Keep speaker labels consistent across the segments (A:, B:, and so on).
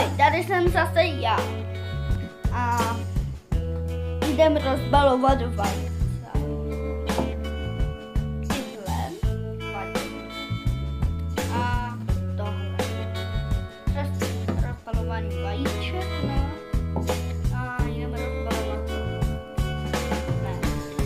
A: Ahoj, tady jsem zase já. A jdem rozbalovat vajce. Tyhle vajce. A tohle. Rozbalování vajíček, no. A jdem rozbalovat to. Ne.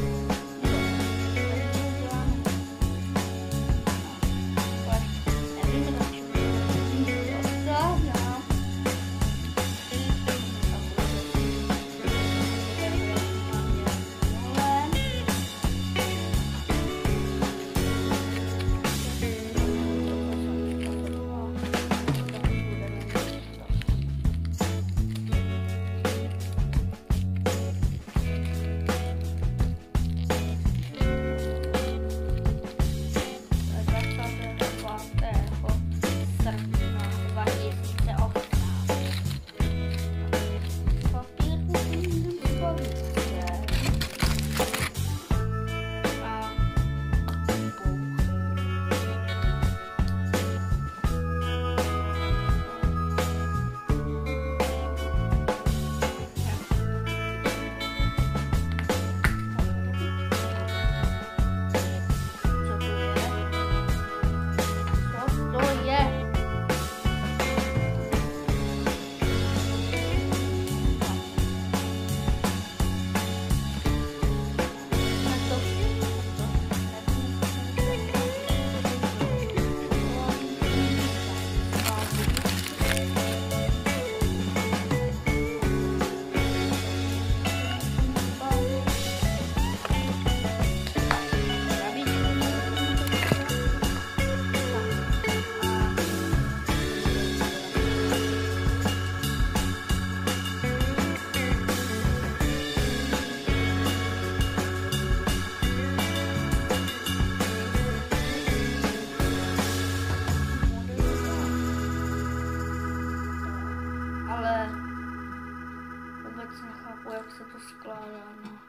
A: Nechápu, jak se to skládá. No.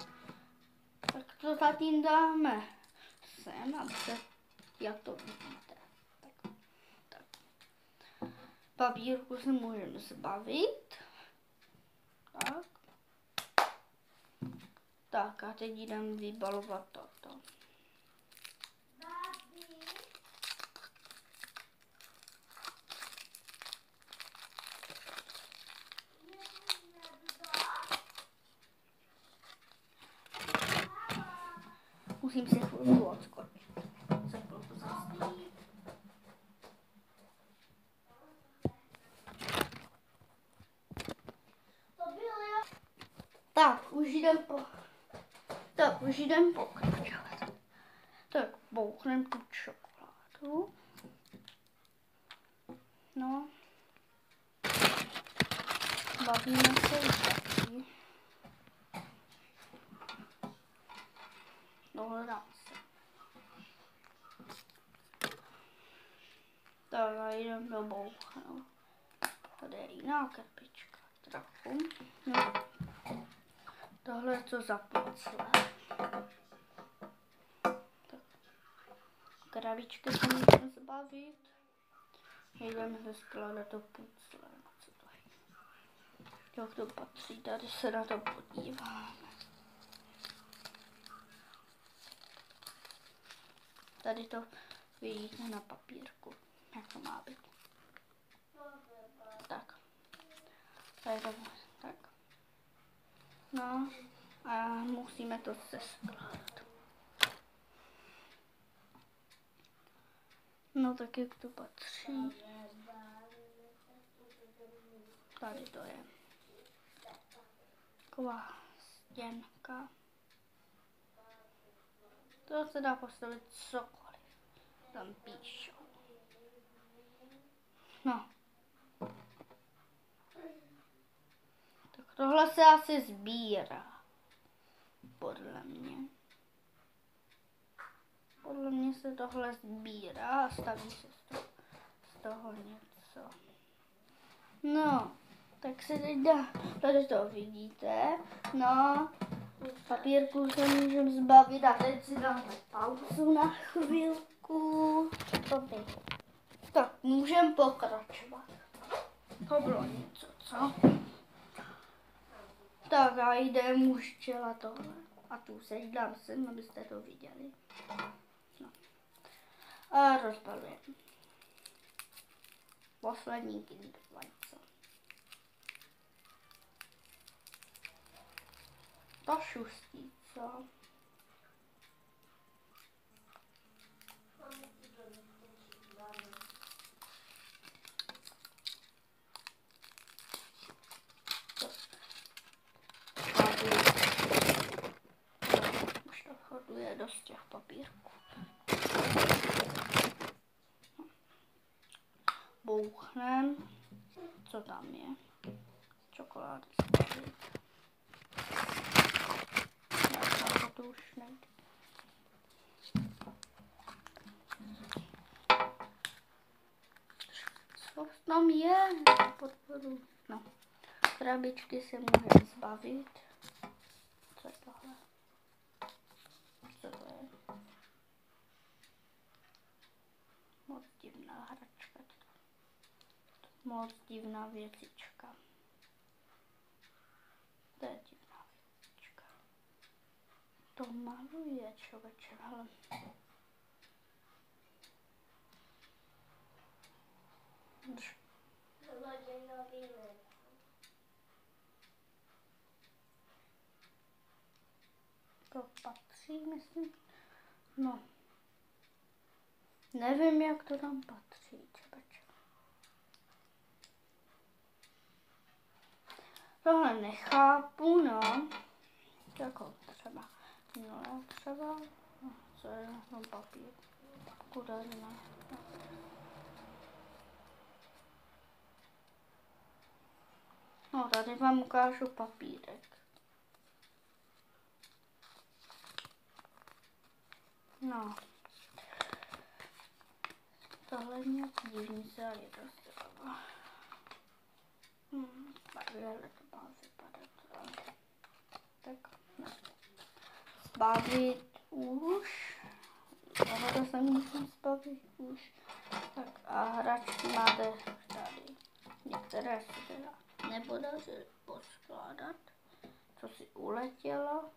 A: Tak to zatím dáme sem, aby se, jak to vidíte. Tak. Papírku se můžeme zbavit. Tak. Tak a teď jdem vybalovat toto. Musím si chvilku odskočit. Tak, už jdem pokračovat. Tak, bouchneme tu čokoládu. No. Bavíme se taky. Dohledám se. Tak a jdem do bouchnout. Tady je jiná krpička. Trochu. No. Tohle je to za pucle. Krabičky se můžeme zbavit. Jdeme se skládat do pucle. Co to je? Jak to patří? Tady se na to podíváme. Tady to vidíte na papírku, jak to má být. Tak. Tady to tak. No a musíme to seskládat. No tak jak to patří. Tady to je. Taková stěnka. To se dá postavit cokoliv. Tam píšou. No. Tak tohle se asi sbírá. Podle mě. Podle mě se tohle sbírá a staví se z toho něco. No. Tak se teď dá. Tady to vidíte. No. Papírku se můžeme zbavit a teď si dáme pauzu na chvilku. Tak můžeme pokračovat. To bylo něco, co? Tak a jdem už dělat tohle. A tu se dám sem, abyste to viděli. No. A rozbalujeme. Poslední Kinder vajce. To šustí, co? Už to hoduje dost těch papírků. Bouchnem. Co tam je? Čokolády spavit. Já to už nejde. Co tam je? Podporu. No. Krabičky se můžeme zbavit. Co je tohle? Co to je? Moc divná hračka. Moc divná věcička. To je divná věcička. To maluje člověče, hele. To patří, myslím. No. Nevím, jak to tam patří, čebeče. Tohle nechápu, no. Jako třeba. No, třeba. No, co je na papír? Kuda ne? No, tady vám ukážu papírek. No. Tohle je nějak divný se, ale je to zdravo. Takhle to má vypadat. Tak. Zbavit už. Tohle se musím zbavit už. Tak a hračky máte tady. Některé se teda nepodařily poskládat. Co si uletělo.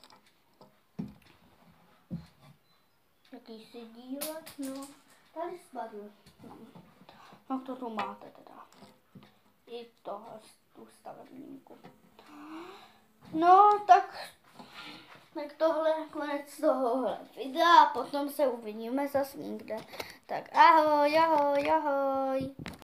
A: Jakýsi dílek, no. Tady spadl. No to tu máte teda. I tohle, tu stavebníku. No, tak tohle je konec tohohle videa a potom se uvidíme zase někde. Tak ahoj, ahoj, ahoj.